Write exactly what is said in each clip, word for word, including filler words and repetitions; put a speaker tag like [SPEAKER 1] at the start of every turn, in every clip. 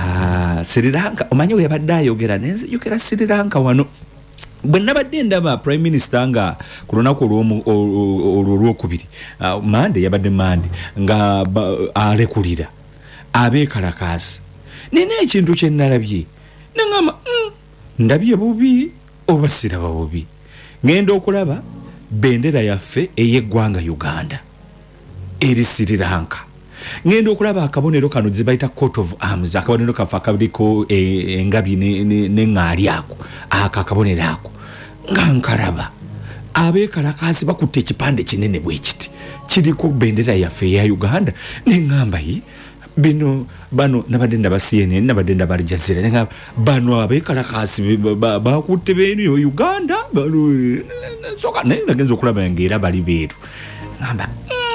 [SPEAKER 1] ah Sri Lanka omanyi we yabadde ayogera nenzijukira Sri Lanka wano bwe nabadde ndaba prime minister nga ku lunaku olwokubiri mande yabadde mande nga alekulira abeekalakaasi nina ekintu kye nalabye nangamba ndabye bubi oba siraba bubi ngenda okulaba bendera yaffe ey'eggwanga Uganda eri Sri Lanka ngenda okulaba akabonero kano zibayita coat of arms akabonero kafa akaliko engabi n'eŋŋaali ako aka akabonero ako nga nkalaba abeekalakaasi bakutte ekipande kinene bwe kiti kiriko bendera yaffe eya Uganda n'eŋŋamba yi bino bano nabadde ndaba C N N nabadde ndaba Aljazira ngamba bano abeekalakaasi bakutte beno Uganda bano soka nagenza okulaba ngera bali beeru ngamba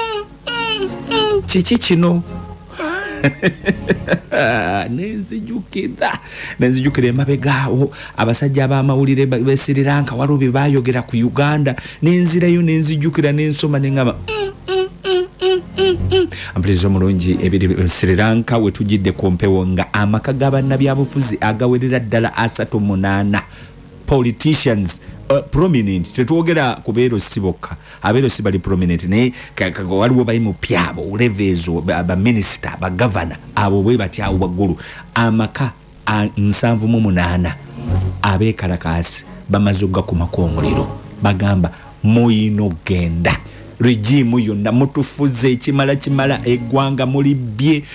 [SPEAKER 1] kiki kino nenzijukira nenzijukira emabegaawo abasajja ab'amawulire be Sri Lanka waliwo bye baayogera ku Uganda nenzirayo nenzijukira nensoma nengamba ampulizo mulungi ebiri Sri Lanka we tujidde kompewo nga amaka g'abannabyabufuzi agawerera ddala asatu munaana politicians uh, prominent tetwogera ku beero siboka abeero sibali prominent naye waliwo bayi mu pyabo levezo ba minister ba governor abo bwe batyawo waggulu amaka nsanvu mu munaana abeekalakaasi bamaze okugakumako omuliro bagamba muyino genda regime yonna mutufuze ekimala kimala eggwanga mulibye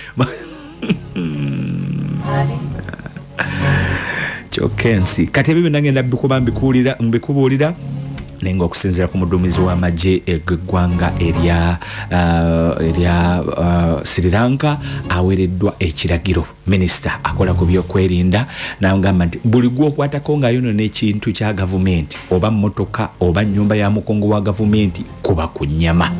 [SPEAKER 1] Chokensi kati ebyo nangenda bikuba mbikuulira mbikubuulira nenga okusinziira ku muduumizi w'amagye eggwanga erya uh, erya uh, Sri Lanka awereddwa ekiragiro minister akola ku byokwerinda n'agamba nti buli gw'okwatako ng'ayonoona ekintu kya gavumenti oba mmotoka oba nnyumba ya mukongo wa gavumenti kuba ku nnyama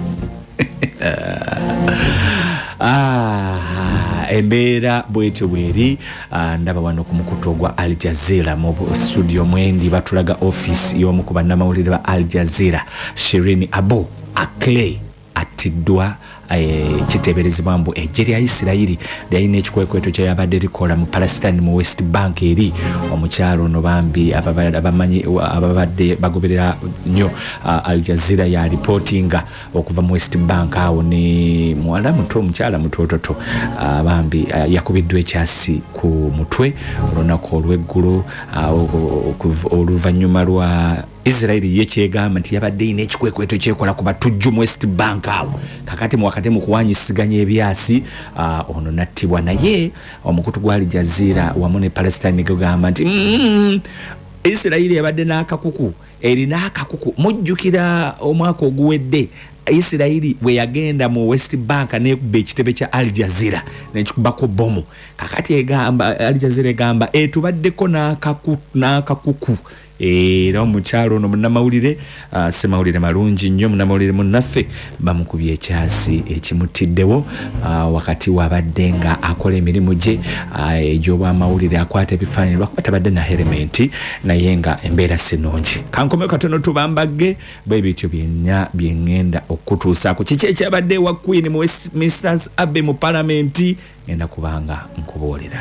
[SPEAKER 1] ah embeera bwetyo bweri ndaba wano ku mukutu gwa Aljazira mu studio mwendi batulaga office y'omu ku bannamawulire ba Aljazira Shirini Abo Akle atiddwa kiteeberezebwa mbu eggye lya Isirayiri lyalina ekikwekweto kye yabadde likola mu Palestine mu West Bank eri omukyalo ono bambi abamanyi ababadde bagoberera nnyo Aljazira ya reportinga okuva mu West Bank awo ne muwala muto omukyala mutototo bambi yakubiddwa ekyasi ku mutwe olunaku olw'eggulu oluvannyuma lwa Israeli yekyegamba nti yabadde ina ekikwekweto kyekola ku batujju mu West Bank awo kakati mu wakati mu kuwanyisiganya ebyasi uh, ono nattibwa naye omukutu gwa Aljazira wamu ne Palestine gugamba nti mm, Israeli yabadde n'akakuku erina akakuku mujjukira omwaka oguwedde Israeli bwe yagenda mu West Bank n'ekuba ekitebe kya Aljazira n'ekikubako bomu kakati egamba Aljazira egamba etubaddeko n'akakuku era omukyalo ono munnamawulire uh, semawulire malungi nnyo munnamawulire munnaffe bamukubye ekyasi ekimutiddewo uh, wakati wabadde nga akola emirimu gye uh, egy'obwamawulire akwata ebifaananyi lwakuba tabadde na helementi naye nga embeera sinungi kankomeo katono tubambagge bwe bityo byenya byengenda okutuusaako kiki ekyabadde wa Queen mu Westminster Abbey mu palamenti ngenda kubanga nkubuulira.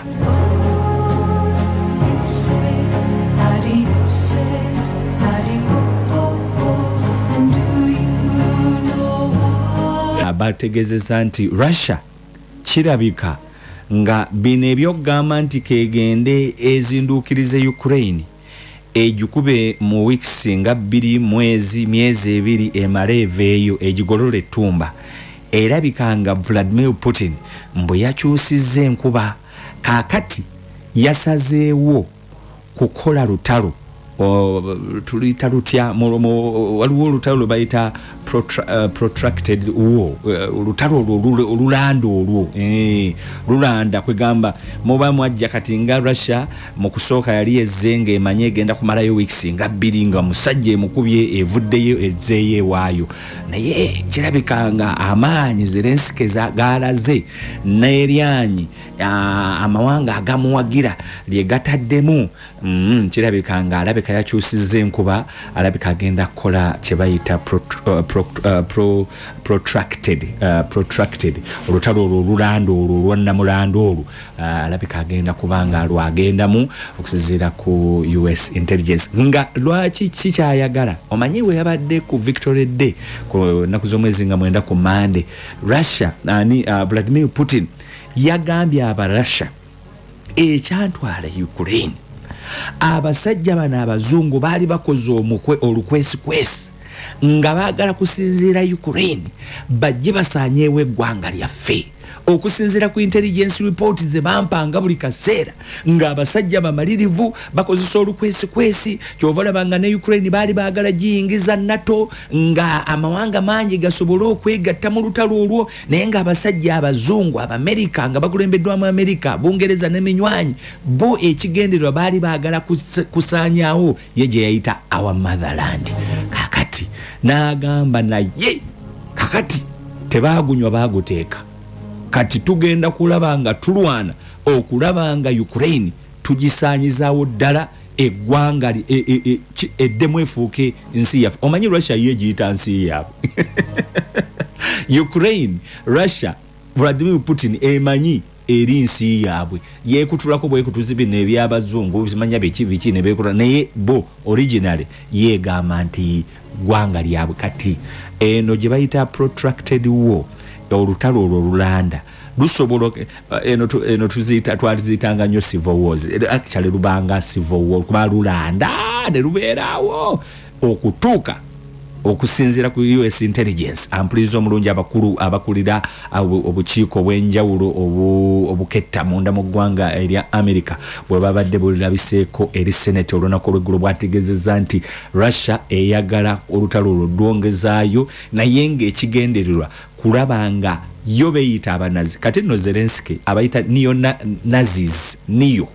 [SPEAKER 1] Abategezeza nti Russia kirabika nga bino ebyokugamba nti kegende ezinduukirize Ukraine ejukube mu weeks nga bbiri mwezi myezi ebiri emale eveeyo egigolola ettumba erabika nga Vladimir Putin mbwe yakyusizza enkuba kaakati yasazeewo kukola lutalo tulita lutya waliwo olutalo lwe bayita protra, uh, protracted war olutalo olwo olulanda olwo eh, lulanda kwegamba muba mwajja kati nga Russia mu kusooka yali ezzenga emanye egenda kumalayo weeks nga bbiri nga musajja emukubye evuddeyo ezzeeyo ewaayo naye kirabika nga amaanyi Zelensky galaze n'eryanyi uh, amawanga agamuwagira lye gataddemu mm, kirabika nga alabika yakyusizza enkuba alabika agenda kukola kye bayita prot, uh, pro, uh, pro, protracted uh, protracted olutalo olulando olwannamulando olwo alabika agenda kubanga lwagendamu okusinziira ku U S intelligence nga lwaki kikyayagala omanyi we yabadde ku Victory Day ku naku z'omwezi nga mwenda ku Monday Russia ani uh, Vladimir Putin yagambye aba Russia ekyantwala Ukraine abasajja bana abazungu bali bakoze omukwe olukwesi kwesi nga baagala kusinziira Ukraine bajje basaanyeewo eggwanga lyaffe okusinziira ku intelligence report ze bampanga buli kaseera nga abasajja bamalirivu bakozesa olukwesi kwesi kyovalabanga ne Ukraine bali baagala giyingiza NATO nga amawanga mangi gasobole okwegatta mu lutalo olwo naye nga abasajja abazungu Abamerika nga bakulembeddwamu Amerika Bungereza n'eminywanyi bo ekigendererwa bali baagala kusaanyaawo ye gye yayita our motherland kakati n'agamba naye kakati tebagunywa baguteeka kati tugenda kulabanga tulwana okulabanga Ukraine tugisaanyizaawo ddala eggwanga e, e, e, eddemu efuuke nsi yaffe omanyi Russia ye giyita nsi yaabwe Ukraine Russia Vladimir Putin emanyi eri nsi yaabwe yeekutulako bwekutuzi bino ebyabazungu bizimanya biki biki ne beekutula naye bo originally yeegamba nti ggwanga lyabwe kati eno gye bayita protracted war olutalo olwo lulanda lusobola eno eno tuzita twalizitanga nnyo civil wars actually lubanga civil war kuba lulanda ne lubeerawo okutuuka okusinziira ku U S intelligence ampulizo omulungi abakulu abakulira obukiiko bw'enjawulo obuketta munda mu ggwanga erya America bwe babadde bulirabiseeko eri Senate olunaku olw'eggulu bwategezezza nti Russia eyagala olutalo olwo lwongezaayo naye ng'ekigendererwa kulabanga yo beyita abanazi kati nno Zelensky abayita neo-nazis niyo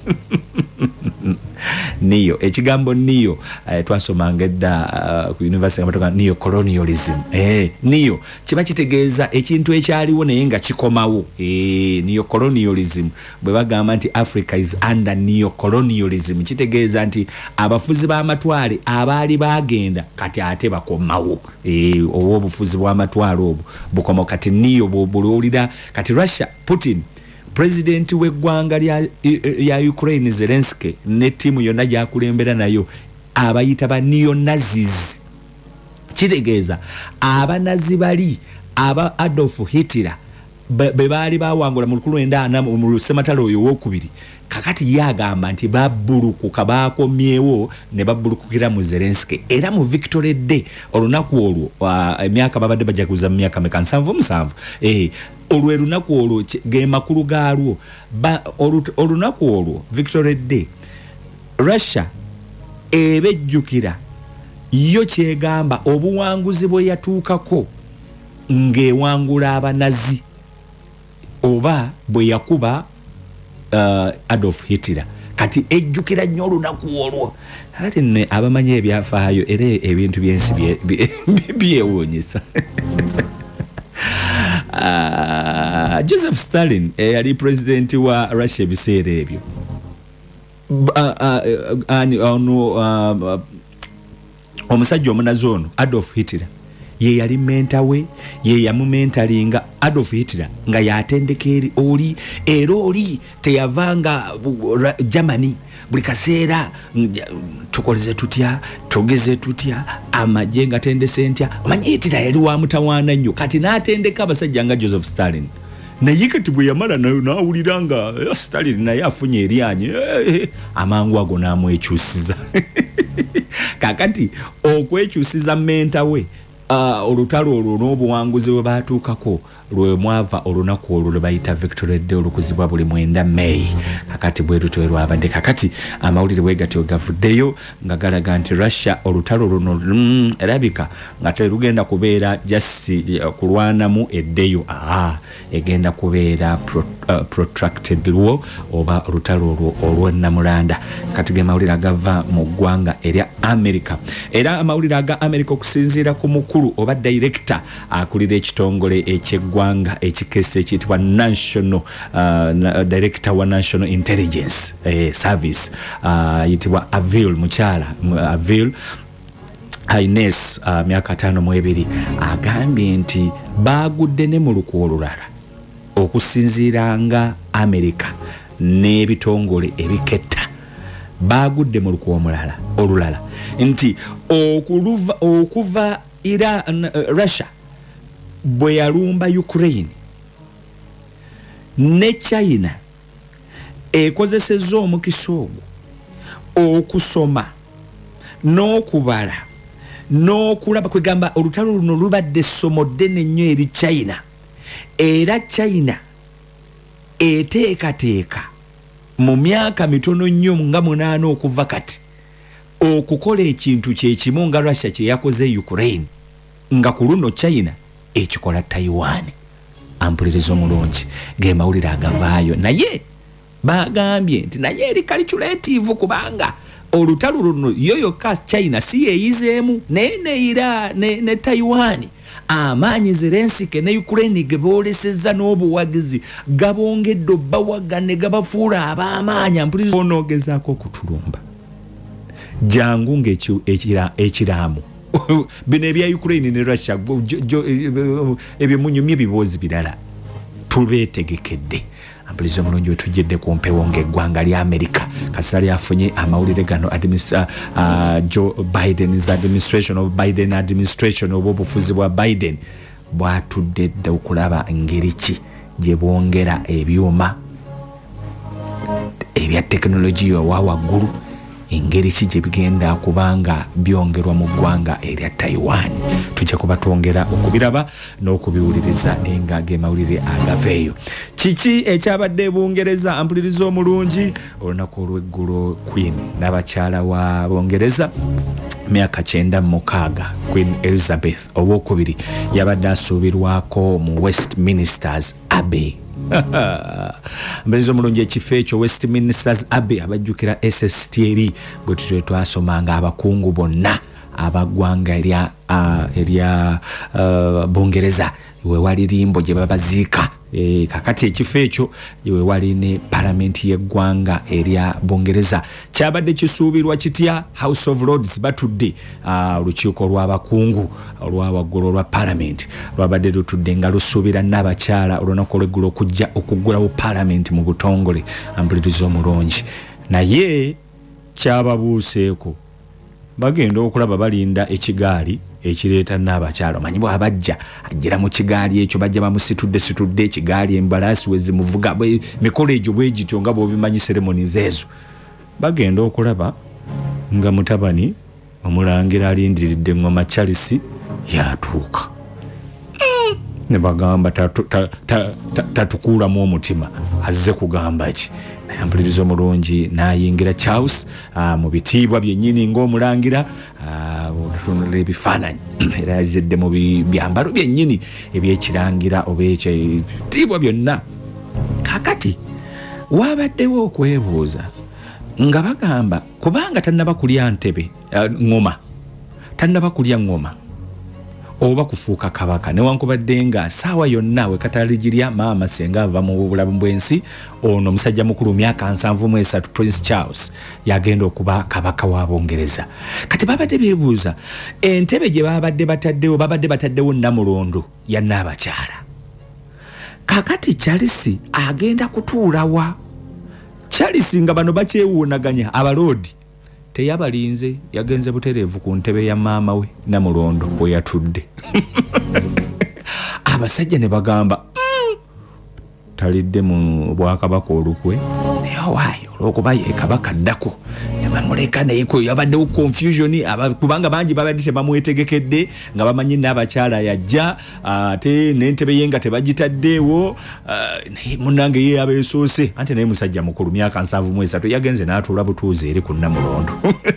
[SPEAKER 1] niyo ekigambo niyo uh, twasomanga edda uh, ku university amatoka neo colonialism eh niyo kiba kitegeeza ekintu ekyaliwo naye nga kikomawo eh neo colonialism bwe bagamba nti Africa is under neo colonialism kitegeeza nti abafuzi b'amatwale abaali bagenda kati ate bakomawo eh obo obufuzi bw'amatwale obwo bukomo kati niyo bululira kati Russia Putin president w'eggwanga lya ya Ukraine Zelensky ne timu yonna gyakulembera nayo abayita ba neo-nazis kitegeeza abanazi bali aba Adolf Hitler be baali bawangula mu lukulu endana mu sematalo oyo wokubiri kakati yagamba nti babbulukuka bakomyewo ne babbulukukira mu Zelensky era mu Victory Day olunaku olwo emyaka babadde bajaguza mu myaka meka nsanvu musanvu eh olwe lunaku olwo ge makulu gaalwo olunaku olwo Victory Day Russia ebejjukira yo kyegamba obuwanguzi bwe yatuukako ng'ewangula abanazi oba bwe yakuba uh, Adolf Hitler kati ejjukira nnyo olunaku olwo ate ne abamanyi ebyafaayo era ebintu byensi byewuunyisa Uh, Joseph Stalin yali eh, president wa Russia ebiseera ebyo ani ono omusajja omunazi ono Adolf Hitler ye yali menta we ye yamumentalinga Adolf Hitler nga yatendeka eri oli era oli teyavanga Germany buli kaseera tukoleze tutya togeze tutya amajenga tendese ntya amanyi Hitler yali wa mutawaana nnyo kati n'atendeka abasajja nga Joseph Stalin naye kati bwe yamala nayo n'awulira nga Stalin naye afunye eryanyi amangu ago n'amwekyusiza kakati okwekyusiza menta we Uh, olutalo olwo n'obuwanguzi bwe baatuukako lwe mwava olunaku olwo lwe bayita Victory Day olukuzibwa buli mwenda May kakati bwe lutwe lwabadde kakati amawulire bwegatyo gavuddeyo nga galaga nti Russia olutalo luno mm, erabika nga terugenda kubeera jasi uh, kulwanamu eddeyo aha egenda kubeera pro, uh, protracted war oba olutalo olwo olw'ennamulanda kati ge mawulire agava mu ggwanga erya America era amawulire aga America okusinziira ku mukulu oba director akulira ekitongole eky'eggwanga ekikese ekiyitibwa national uh, director wa national intelligence eh, service uh, yitibwa Avil mukyala Avil Highness uh, myaka tano mu ebiri agambye nti bagudde ne mu lukuwa olulala okusinziiranga Amerika n'ebitongole ebiketta bagudde mu lukuwa omulala olulala nti okuluva okuva Iran, uh, Russia bwe yalumba Ukraine ne China ekozesezza omukisa ogwo okusoma n'okubala n'okulaba kwegamba olutalo luno lubadde essomo ddene nnyo eri China era China eteekateeka mu myaka mitono nnyo nga munaana okuva kati okukola ekintu kye kimu nga Russia kye yakoze Ukraine nga ku luno China ekikola Taiwan. Ampuliriza omulungi ge mawulire agavaayo naye bagambye nti naye eri calculative kubanga olutalo luno yo yokka China si yeyizeemu naye ne Iran ne, ne Taiwan amaanyi Zelensky ne Ukraine ge boolesezza n'obuwagizi gabongedde obbawagane gabafuula ab'amaanyi. Ampuliriza onoogezaako okutulumba jangu ng'ekiraamu bino ebya Ukraine ne Russia ebyo munyumye ebiboozi birala tubeetegekedde. Ampuliriza omulungi wetujjedde ku mpewo ng'eggwanga lya Amerika kasali afunye amawulire gano administra, uh, Joe Biden's administration of Biden administration oba obufuzi bwa Biden bwatudde dda okulaba ngeri ki gye bwongera ebyuma ebya tekinologiya owa waggulu engeri ki gye bigenda kubanga byongerwa mu ggwanga erya Taiwan. Tujja kuba twongera okubiraba n'okubiwuliriza nga ge mawulire agaveeyo. Kiki ekyabadde Bungereza? Ampuliriza omulungi olunaku olw'eggulo Queen n'abakyala wa Bungereza myaka kyenda mu mukaaga Queen Elizabeth owokubiri yabadde asuubirwako mu Westminster's Abbey. Mbalizo omulungi ekifo ekyo Westminster's Abbey abajjukira S S T L bwe tutyo twasomanga abakungu bonna abaggwanga erya uh, erya uh, Bungereza we wali limbo gye babaziika e, kakati ekifo ekyo we wali ne parliament y'eggwanga erya Bungereza kyabadde kisuubirwa kitya House of Lords batudde olukiiko uh, lw'abakungu olwawaggulu olwa parliament lwabadde lutudde nga lusuubira n'abakyala olunaku olw'eggulo okujja okuggulawo parliament mu butongole. Ampuliriza omulungi naye kyababuuseeko bagenda okulaba balinda ekigaali ekireeta n'abakyalo manyi bwe abajja ajjira mu kigaali ekyo bajja bamusitudde situdde ekigaali embalaasi we zimuvuga mikolo egyo bwe gityo nga bw'obimanyi ceremonies ezo bagenda okulaba nga mutabani omulangira alindiridde engoma Charles yatuuka mm. ne bagamba tatukuulamu omutima azze kugamba ki. Ampuliriza omulungi n'ayingira Charles uh, mu bitiibwa byennyini ng'omulangira otunula uh, ebifaananyi era yazidde mu byambalo byennyini ebyekirangira oba ekitiibwa byonna. Kakati wabaddewo okwebuuza nga bagamba kubanga tannaba kulya ntebe uh, ngoma tannaba kulya ngoma oba kufuuka kabaka newankubadde nga saawa yonna we kataligirya maama senga ava mu bulamu bw'ensi ono musajja mukulu myaka nsanvu mu esatu Prince Charles yagenda okuba kabaka wa Bungereza. Kati babadde beebuuza entebe gye babadde bataddewo babadde bataddewo Namulondo ya Nnaabakyala kakati Charles agenda kutuulawa Charles nga bano bakyewuunaganya abalodi teyabalinze yagenze butereevu ku ntebe ya maama we Namulondo bwe yatudde abasajja ne bagamba mm, talidde mu bwakabaka olukwe nayewaayo olwokuba ye kabaka ddako yabamuleka naye yabaddewo confusion kubanga bangi babadde tebamwetegekedde nga bamanyi n'abakyala yajja ate uh, n'entebe ye nga tebagitaddeewo uh, munnange ye abeesoose ante naye musajja mukulu myaka nsanvu mu esatu yagenze n'atuula butuuzi eri ku Namulondo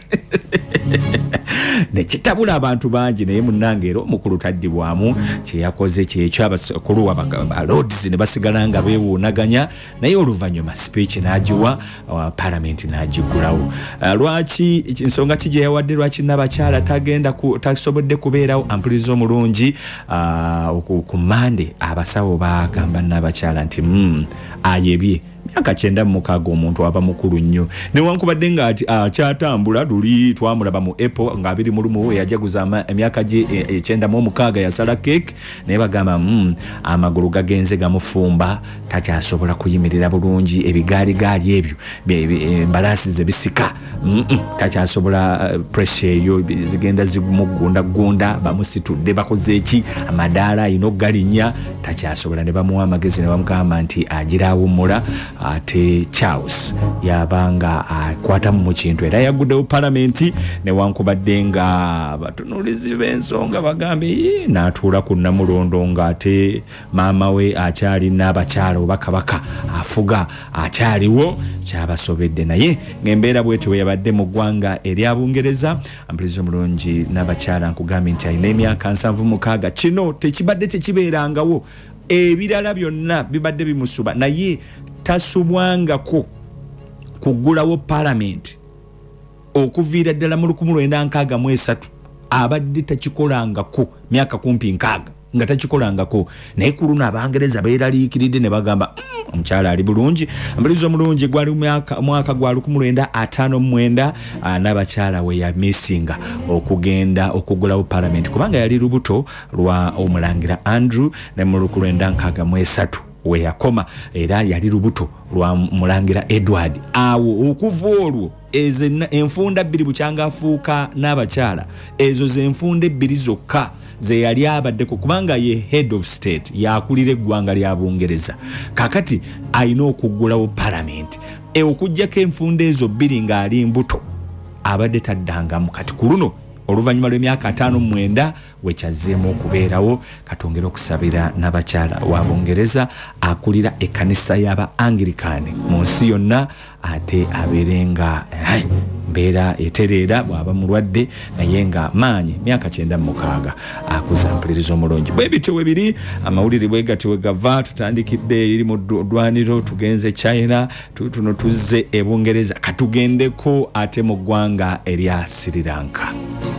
[SPEAKER 1] nekitabula abantu bangi naye munnange era omukulu taddibwamu kyeyakoze kyekyo abakulu abalords ne basigala nga beewuunaganya naye oluvannyuma speech n'agiwa uh, parliament n'agigulawo. Uh, lwaki ensonga ki gye yawadde lwaki n'abakyala tagenda tasobodde kubeerawo? Ampuliriza omulungi uh, ku Mande abasawo bagamba n'abakyala nti mm, ayebye myaka kyenda mu mukaaga omuntu aba mukulu nnyo newankubadde nga ati akyatambula luli twamulaba mu Apple nga abiri mu lumu yajaguza emyaka gye ekyenda mu mukaaga yasala cake naye bagamba mm, amagulu gagenze gamufumba takyasobola kuyimirira bulungi ebigaaligaali ebyo embalasi ze bisika mm -mm, takyasobola uh, pressure eyo zigenda zimugunda gunda bamusitudde bakoze eki amadaala ayina okugalinya takyasobola ne bamuwa amagezi ne bamugamba nti agira awummula ate Charles yabanga akwata mu kintu era yaguddewo palamenti newankubadde nga batunuulizi b'ensonga bagambe n'atuula ku Namulondo nga ate maama we akyali n'abakyala oba kabaka afuga akyaliwo kyabasobedde naye ng'embeera bwetyo we yabadde mu ggwanga erya Bungereza ampuliriza omulungi n'abakyala nkugambye nti alina emyaka nsanvu mukaaga kino tekibadde tekibeerangawo ebirala byonna bibadde bimusuba naye tasubwangako kuggulawo palamenti okuviira ddala mu lukumi lwenda nkaaga mu esatu abadde takikolangako myaka kumpi nkaaga nga takikolangako naye ku luno Abangereza beeraliikiridde ne bagamba mm, omukyala ali bulungi ambalizo omulungi gwali mwaka gwa lukumi lwenda ataano mu mwenda n'abakyala we yamisinga okugenda okugulawo palamenti kubanga yali lubuto lwa omulangira Andrew ne mu lukumi lwenda nkaaga mu esatu we yakoma era yali lubuto lwa mulangira Edward awo okuva olwo ezo enfunda bbiri bukyanga afuuka n'abakyala ezo ze enfunda ebbiri zokka ze yali abaddeko kubanga ye head of state yakulira eggwanga lya Bungereza kakati ayina okuggulawo palamenti e okujjako enfunda ezo bbiri ng'ali mbuto abadde taddangamu kati ku luno oluvannyuma lw'emyaka ataano mu mwenda wekyazzeemu okubeerawo katongera okusabira n'abakyala wa Bungereza akulira ekkanisa y'aba Anglikani mu nsi yonna ate abeerenga mbeera etereera bw'aba mulwadde naye nga maanyi myaka kyenda mu mukaaga akuza mpuliriza omulungi bwe bityo we biri amawulire bwe gati we gava tutandikidde eri mu ddwaniro tugenze China tuno tuzze e Bungereza katugendeko ate mu ggwanga erya Sri Lanka.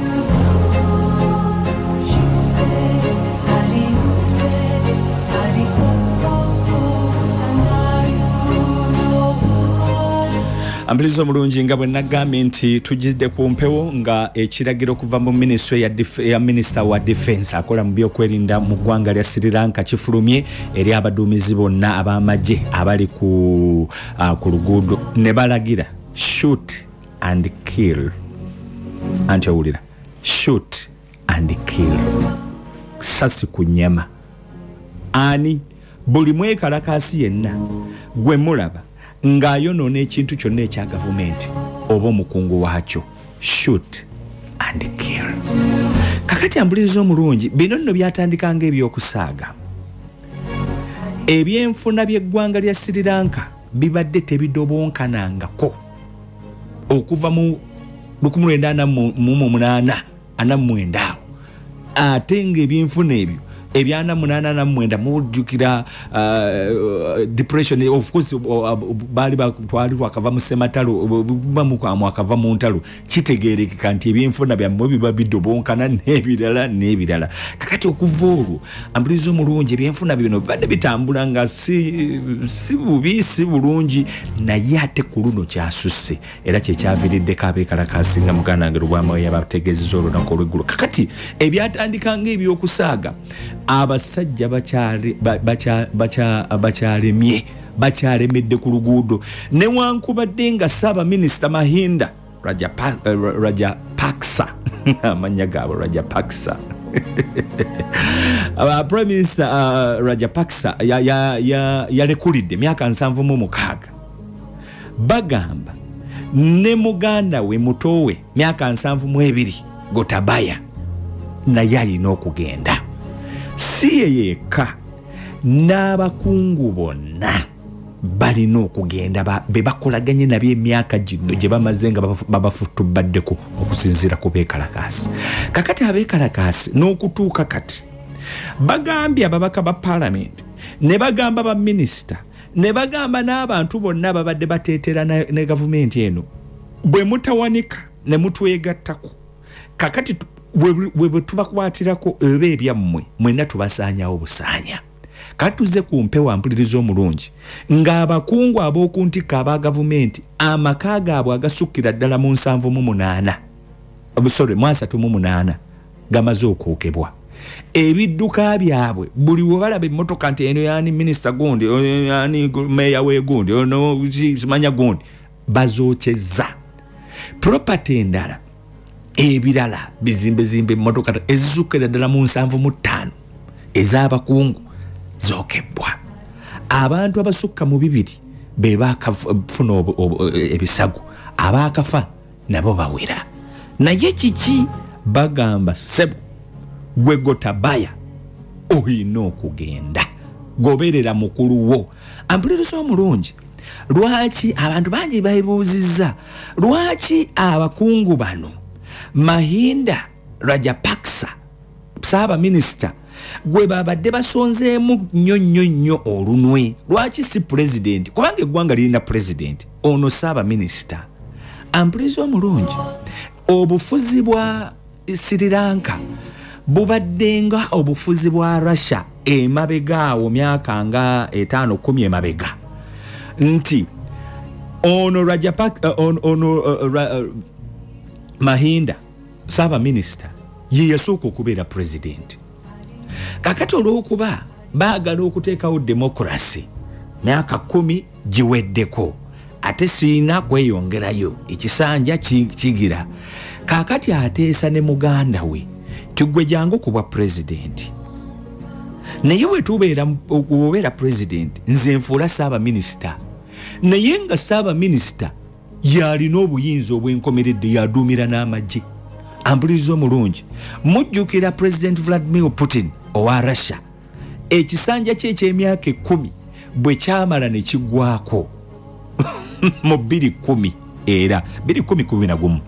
[SPEAKER 1] Ambilizo mulungi nga bwe nagambye nti tujidde ku mpewo nga ekiragiro kuva mu ministry ya, ya minister wa defense akola mu byokwerinda mu ggwanga lya Sri Lanka kifulumye eri abaduumizi bonna ab'amagye abali ku uh, ku luguudo ne balagira shoot and kill anti owulira shoot and kill sasi ku nnyama ani buli mwekalakaasi yenna gwe mulaba ng'ayonoona ekintu kyonna ekya gavumenti oba omukungu waakyo shoot and kill. Kakati ambuliriza omulungi bino nno byatandika ng'ebyokusaaga ebyenfuna by'eggwanga lya Sri Lanka bibadde tebidobonkanangako okuva mu lukumi lwenda ana mu munaana ana mu mwenda awo ate ng'ebyenfuna ebyo ebyana munana na mwenda mujukira uh, depression of course uh, bali batwali akava mu sematalo bamuka akava mu ntalo kitegerekeka nti ebyenfuna byammwe biba bidobonkana n'ebirala n'ebirala kakati okuvulu ambulizo mulungi ebyenfuna bino bade bitambula nga si si bubi si bulungi naye ate ku luno kyasusse era kye kyaviridde kabekalakasi nga muganda ngero bwamwe yabategezeza olunako olw'eggulu kakati ebyatandika ng'ebyokusaaga abasajja bakyali bacha bacyalemye bakyalemedde ku luguudo newankubadde nga Ssaaba Minisita Mahinda Raja Raja Paksa amanya gaabo Raja Paksa uh, Prime Minister uh, Raja Paksa ya ya ya yalekulidde myaka nsanvu mu mukaaga bagamba ne muganda we mutowe myaka nsanvu mu ebiri Gotabaya naye alina okugenda si yeka n'abakungu bonna balina okugenda be bakolaganye nabyo emyaka gino gye bamaze nga babafutubaddeko okusinziira ku beekalakaasi kakati abeekalakaasi n'okutuuka kati bagambye ababaka ba palamenti ne bagamba ba minisita ne bagamba n'abantu bonna babadde bateetera ne gavumenti eno bwe mutawanika ne mutwegattako kakati bwe bwe tubakwatirako ebe ebyammwe mwenna tubasaanyawo busaanya katuze ku mpewo mpulirizo omulungi ng'abakungu ab'okuntikka aba gavumenti amaka gaabwe agasukkira ddala mu nsanvu mu munaana sorry mu asatu mu munaana gamaze okuukebwa ebidduka byabwe buli we balaba emmotoka nti eno yani minisita gundi yani meya we gundi ono simanya gundi bazookyezza property endala ebirala bizimbe zimbe emmotoka ezisukkira ddala mu nsanvu mu ttaano ez'abakungu zookebwa abantu abasukka mu bibiri be baakafuna ebisago abaakafa nabo bawera naye kiki bagamba sebo gwe gotabaya oyina okugenda goberera mukulu wo ampuliriza omulungi lwaki abantu bangi bayibuuzizza lwaki abakungu bano Mahinda Rajapaksa Saba Minister gwe babadde basonzeemu nnyo nnyo nnyo olunwe lwaki si president kubanga eggwanga lirina president ono Saba Minister ampuliriza omulungi obufuzi bwa Sri Lanka bubaddenga obufuzi bwa Russia emabegaawo myaka nga etaano kumi emabega nti ono Rajapaksa uh, ono, ono uh, uh, Mahinda Saba Minister ye yasooka okubeera president kakati olw'okuba baagala okuteekawo demokrasi myaka kumi giweddeko ate sirina kweyongerayo ekisanja kigira kakati ateesa ne muganda we tugwe jangu kubwa president naye we tubeera obeera president nze nfuula Saba Minister naye nga Saba Minister yalina obuyinza obwenkomeredde yaduumira n'amagye ampuliriza omulungi mujjukira president Vladimir Putin owa Russia ekisanja kye eky'emyaka ekkumi bwe kyamala ne kiggwako mu bbiri kkumi era bbiri kkumi kumi na gumu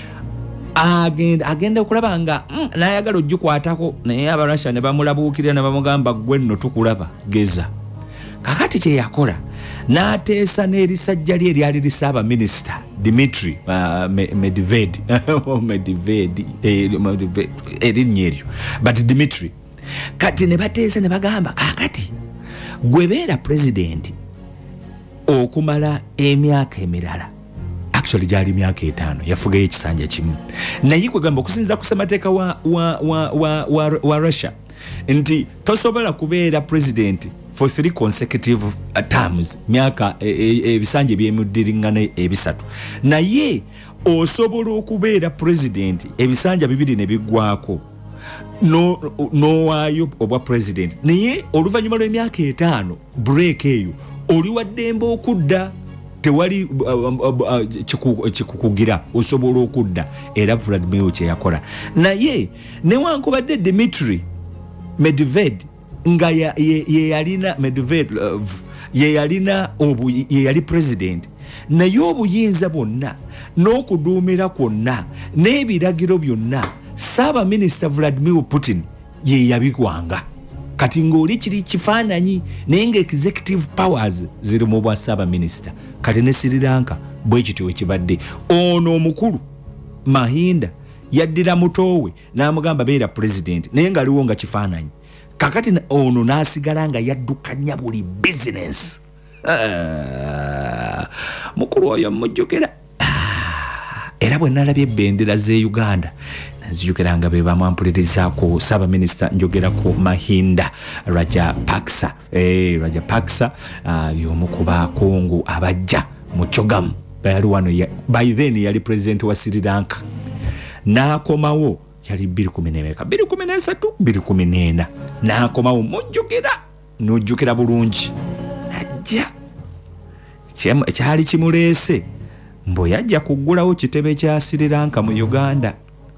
[SPEAKER 1] agenda agenda okulaba nga mm, n'ayagala ogikwatako naye abarussia ne bamulabuukirira ne bamugamba gwe nno tukulaba geza kakati kye yakola n'ateesa n'erisajja lye eryali lisaba Minister Dmitry uh, Medved Medved erinnya eryo but Dmitry kati ne bateesa ne bagamba kakati gwe beera president okumala emyaka emirala actually gyali myaka etaano yafugayo ekisanja kimu naye kwe gamba okusinza ku ssemateeka wa, wa, wa, wa, wa, wa Russia nti tosobola kubeera president for three consecutive terms myaka ebisanja byemuddiringana ebisatu naye osobola okubeera president ebisanja bibiri ne biggwako no nowaayo obwa president naye oluvannyuma lw'emyaka etaano break eyo oli waddembe okudda tewali kikukugira osobola okudda era Vladimir kye yakola naye newankubadde Dmitry Medved nga ye, ye, ye yalina Medved uh, ye yalina obu ye yali president naye obuyinza bwonna n'okuduumira kwonna n'ebiragiro byonna Saba Minister Vladimir Putin ye yabikwanga kati ng'oli kiri kifaananyi naye nga executive powers ziri mu bwa Saba Minister kati ne Sri Lanka bwe kityo ekibadde ono omukulu Mahinda yaddira mutowe n'amugamba beera president naye ng'aliwo nga kifaananyi kakati ono n'asigala nga yaddukanya buli business ah, mukulu oyo mujjukira ah, era bwe nalabye ebendera z'e Uganda nzijukira nga be bamwampulirizaako Saba Minister njogerako Mahinda Rajapaksa eh, Rajapaksa uh, y'omu ku bakungu abajja mu Chogamu yali wano ya, by then yali president wa Sri Lanka n'akomawo yali bbiri kumi n'emeka bbiri kumi n'esatu bbiri kumi n'ena n'akomawo mujjukira n'ojjukira bulungi najja kyali kimuleese mbo yajja kuggulawo kitebe kya Sri Lanka mu Uganda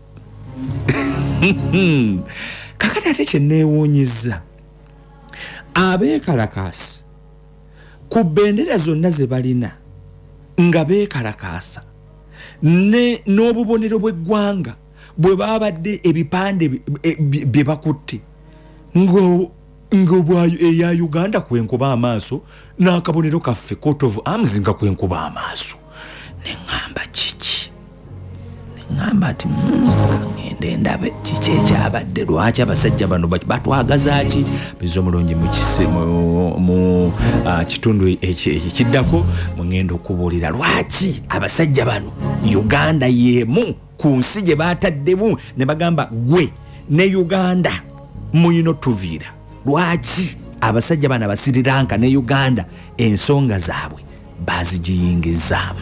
[SPEAKER 1] kakati ate kye neewuunyizza abeekalakaasi ku bendera zonna ze balina nga beekalakaasa ne n'obubonero bw'eggwanga bwe babadde ebipande bye bakutte nga eya Uganda kwenkuba amaaso n'akabonero kaffe coat of arms nga kwenkuba amaaso ne ŋŋamba kiki ne ngamba ati ngende ndabe kiki ekyabadde lwaki abasajja bano batwagaza ki bizo mulungi mu mu kitundu ekiddako mugenda okubuulira lwaki abasajja bano Uganda yemu ku nsi gye bataddemu ne bagamba gwe ne Uganda muyino tuviira lwaki abasajja bana ba Sri Lanka ne Uganda ensonga zaabwe bazigiyingizaamu